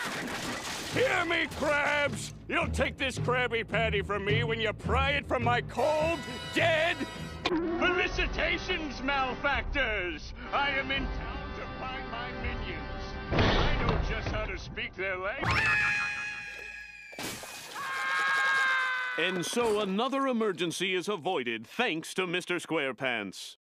Hear me, crabs! You'll take this Krabby Patty from me when you pry it from my cold, dead... Felicitations, malefactors! I am in town to find my minions. I know just how to speak their language. And so another emergency is avoided thanks to Mr. SquarePants.